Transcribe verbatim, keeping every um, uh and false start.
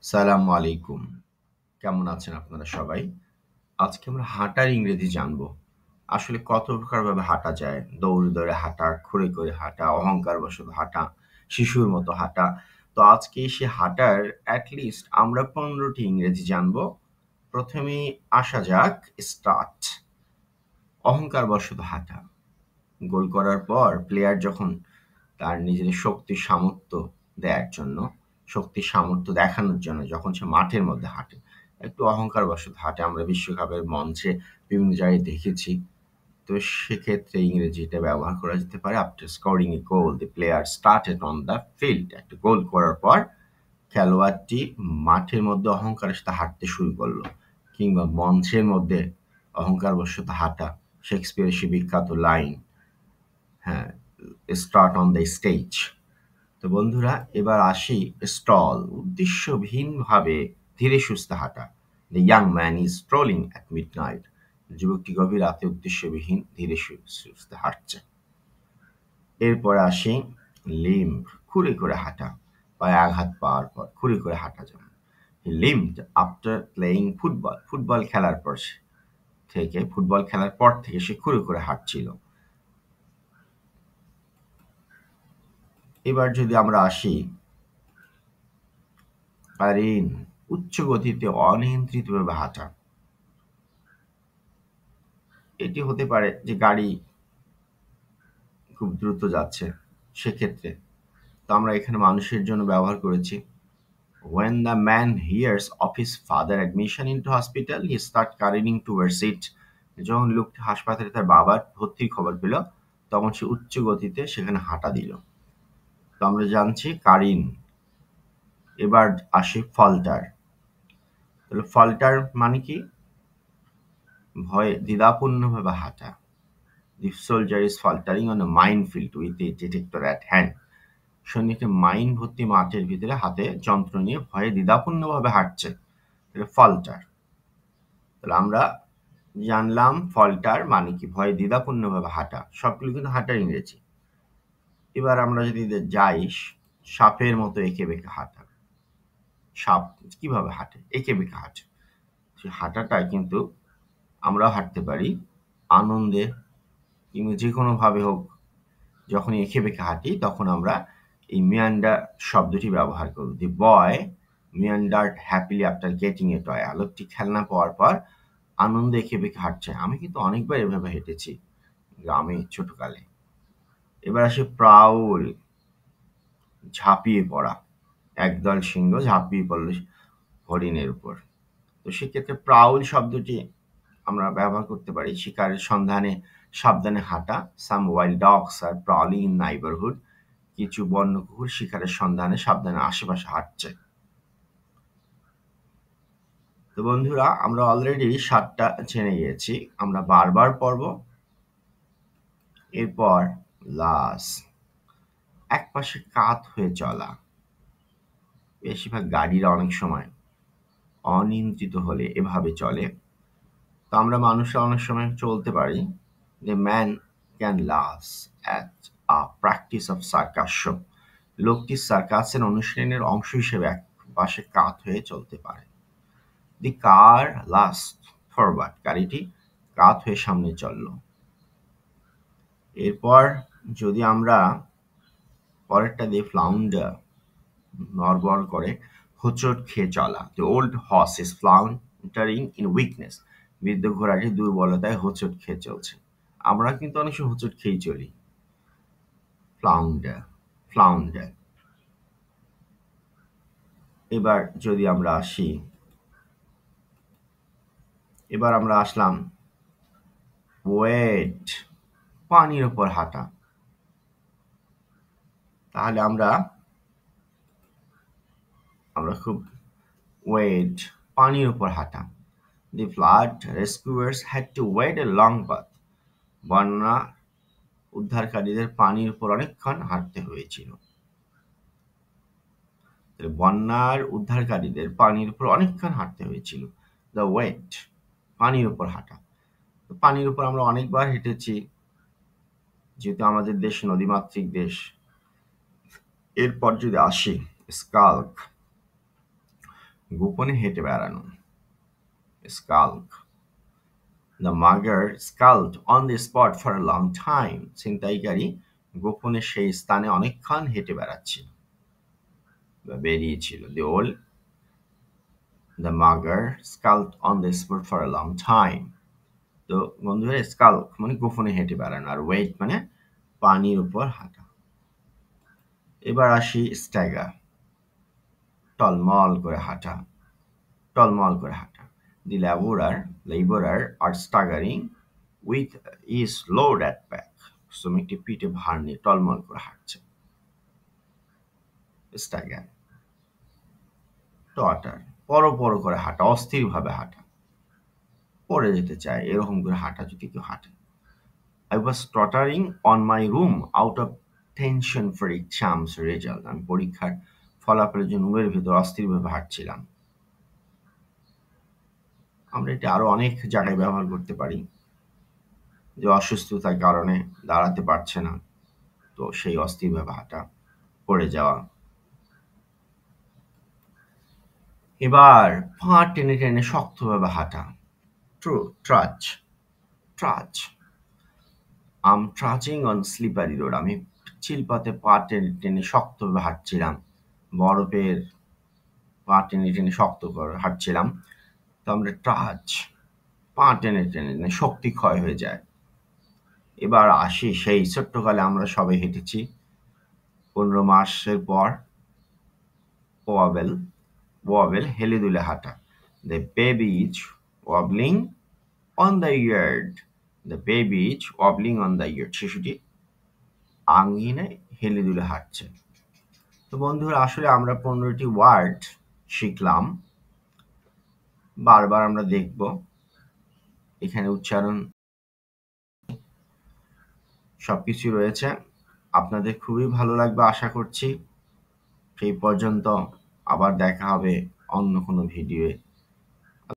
সালামু আলাইকুম। কেমন আছেন আপনারা সবাই? আজকে আমরা হাঁটার ইংরেজি জানবো। আসলে কত প্রকারভাবে হাঁটা যায়। দৌড়ে, দৌড়ে হাঁটা, খুঁড়ে, খুঁড়ে হাঁটা, অহংকারবশত হাঁটা, শিশুর মতো হাঁটা। তো আজকে সে হাঁটার এট লিস্ট আমরা পনেরো টি ইংরেজি জানবো। প্রথমেই আসা যাক স্টার্ট। অহংকারবশত হাঁটা। গোল করার পর প্লেয়ার যখন তার নিজের শক্তি সামর্থ্য দেয়ার জন্য, শক্তি সামর্থ্য দেখানোর জন্য যখন সে মাঠের মধ্যে হাঁটে, একটু অহংকারবশত হাঁটে। আমরা বিশ্বকাপের মঞ্চে বিভিন্ন জায়গায় দেখেছি। তো সেক্ষেত্রে ইংরেজিটা ব্যবহার করা যেতে পারে after scoring a goal the player started on the field. একটা গোল করার পর খেলোয়াড়টি মাঠের মধ্যে অহংকারের সাথে হাঁটতে শুরু করলো, কিংবা মঞ্চের মধ্যে অহংকারবশত হাঁটা, শেক্সপিয়ারের সে বিখ্যাত লাইন, হ্যাঁ, স্টার্ট অন দ্য স্টেজ। তো বন্ধুরা, এবার আসি স্টল। উদ্দেশ্যহীনভাবে ধীরে সুস্থে হাঁটা। The young man is strolling at midnight. যুবকটি গভীর রাতে উদ্দেশ্যবিহীন ধীরে সু- সুস্থে হাঁটছে। এরপরে আসি লিম্ব। খুঁড়ে করে হাঁটা। পায়ে আঘাত পাওয়ার পর খুঁড়ে করে হাঁটা যেমন। He limped after playing football. Football খেলার পর সে- থেকে ফুটবল খেলার পর থেকে সে খুঁড়ে করে হাঁটছিল। এবার যদি আমরা আসি কারিন। উচ্চ গতিতে অনিয়ন্ত্রিতভাবে হাঁটা। এটি হতে পারে যে গাড়ি খুব দ্রুত যাচ্ছে, সেক্ষেত্রে। তো আমরা এখানে মানুষের জন্য ব্যবহার করেছি। When the man hears of his father admission into hospital, he start careening towards it. যখন লোকটি হাসপাতালে তার বাবার ভর্তির খবর পেল, তখন সে উচ্চ গতিতে সেখানে হাঁটা দিল। তো আমরা জানছি কারিন। এবার আসি ফল্টার। তাহলে ফল্টার মানে কি? ভয়ে দ্বিধাপূর্ণভাবে হাঁটা। The soldier is faltering on a minefield with a detector at hand. সৈনিকটি মাইন ভর্তি মাঠের ভিতরে হাতে যন্ত্র নিয়ে ভয়ে দ্বিধাপূর্ণভাবে হাঁটছে। ফল্টার। তাহলে আমরা জানলাম ফল্টার মানে কি, ভয়ে দ্বিধাপূর্ণভাবে হাঁটা। সবগুলো কিন্তু হাঁটার ইংরেজি। এবার আমরা যদি যাই সাপের মতো এঁকে বেঁকে হাঁটা। সাপ কিভাবে হাঁটে? এঁকে বেঁকে হাঁটে। সে হাঁটাটা কিন্তু আমরাও হাঁটতে পারি আনন্দে, কিংবা যে কোনোভাবে হোক। যখন এঁকে বেঁকে হাঁটি তখন আমরা এই মিয়ান্ডার শব্দটি ব্যবহার করব। The boy meandered happily after getting a toy. আলোকটি খেলনা পাওয়ার পর আনন্দে এঁকে বেঁকে হাঁটছে। আমি কিন্তু অনেকবার এভাবে হেঁটেছি গ্রামে ছোটকালে। এবার আসে প্রাউল। ঝাঁপিয়ে পড়া। একদল সিংহ ঝাঁপিয়ে পড়ল হরিণের উপর। তো সেক্ষেত্রে প্রাউল শব্দটি আমরা ব্যবহার করতে পারি শিকারের সন্ধানে সাবধানে হাঁটা। Some wild dogs are prowling in neighbourhood. কিছু বন্য কুকুর শিকারের সন্ধানে সাবধানে আশেপাশে হাঁটছে। তো বন্ধুরা, আমরা অলরেডি সাতটা জেনে গিয়েছি। আমরা বারবার পড়ব। এরপর লাস। এক পাশে কাত হয়ে চলা। বেশিরভাগ গাড়িরা অনেক সময় অনিয়ন্ত্রিত হলে এভাবে চলে। তো আমরা মানুষরা অনেক সময় চলতে পারি। The man can laugh at a practice of sarcasm. লোকটি সার্কাসের অনুশীলনের অংশ হিসেবে এক পাশে কাত হয়ে চলতে পারে। The car lasts forward. গাড়িটি কাত হয়ে সামনে চলল। এরপর যদি আমরা পরেরটা দিয়ে ফ্লাউন্ডার, নড়বড় করে হোঁচট খেয়ে চলা। The old horse is floundering in weakness. বৃদ্ধ ঘোড়াটি দুর্বলতায় হোঁচট খেয়ে চলছে। আমরা কিন্তু অনেক সময় হোঁচট খেয়েই চলি। Flounder, flounder. এবার যদি আমরা আসি, এবার আমরা আসলাম ওয়েট। পানির ওপর হাঁটা। তাহলে আমরা আমরা খুব ওয়েট, পানির উপর হাঁটা। The flood rescuers had to wade a long path. বন্যা উদ্ধারকারীদের পানির উপর অনেকক্ষণ হাঁটতে হয়েছিল। বন্যার উদ্ধারকারীদের পানির উপর অনেকক্ষণ হাঁটতে হয়েছিল। দ্য ওয়েট, পানির উপর হাঁটা। পানির উপর আমরা অনেকবার হেঁটেছি, যেহেতু আমাদের দেশ নদীমাতৃক দেশ। এরপর যদি আসি স্কাল্ক। গোপনে হেঁটে বেড়ানো। Skulk, the mugger skulked on the spot for a long time. ছিনতাইকারী গোপনে সেই স্থানে অনেকক্ষণ হেঁটে বেড়াচ্ছিল বা বেরিয়েছিল। The old the mugger skulked on the spot for a long time. তো বন্ধুরা, স্কাল্ক মানে গোপনে হেঁটে বেড়ানো, আর ওয়েট মানে পানির উপর হাঁটা। এবার আসি স্ট্যাগার, টলমল করে হাঁটা, টলমল করে হাঁটা। The labourer labourer are staggering with his load at back. শ্রমিকটি পিঠে ভার নিয়ে টলমল করে হাঁটছে। স্ট্যাগার। টটার, পর পর করে হাঁটা, অস্থিরভাবে হাঁটা, পড়ে যেতে চায় এরকম করে হাঁটা যদি কেউ হাঁটে। I was tottering on my room out of tension for exams result. আমি পরীক্ষার ফলাফলের জন্য রুমের ভিতর অস্থিরভাবে হাঁটছিলাম। আমরা এটা আরো অনেক জায়গায় ব্যবহার করতে পারি, যে অসুস্থতার কারণে দাঁড়াতে পারছে না, তো সেই অস্থিরভাবে হাঁটা, পড়ে যাওয়া। এবার পা টেনে টেনে শক্তভাবে হাঁটা। True, trudge, trudge. I'm trudging on slippery road. আমি চিলপাতে পা টেনে টেনে শক্তভাবে হাঁটছিলাম, বরফের পা টেনে টেনে শক্ত করে হাঁটছিলাম। তো আমরা ট্রাচ, পা টেনে টেনে টেনে শক্তি ক্ষয় হয়ে যায়। এবার আসি সেই ছোট্টকালে আমরা সবাই হেঁটেছি, পনেরো মাসের পর। ওয়াবেল, ওয়াবেল হেলে দুলে হাঁটা। The baby is wobbling on the yard. The baby is wobbling on the yard. শিশুটি আঙিনে হেলে দুলে হাঁটছে। তো বন্ধুরা, আসলে আমরা পনেরোটি ওয়ার্ড শিখলাম, বারবার আমরা দেখব। এখানে উচ্চারণ সবকিছু রয়েছে, আপনাদের খুবই ভালো লাগবে আশা করছি। সেই পর্যন্ত আবার দেখা হবে অন্য কোনো ভিডিওয়ে।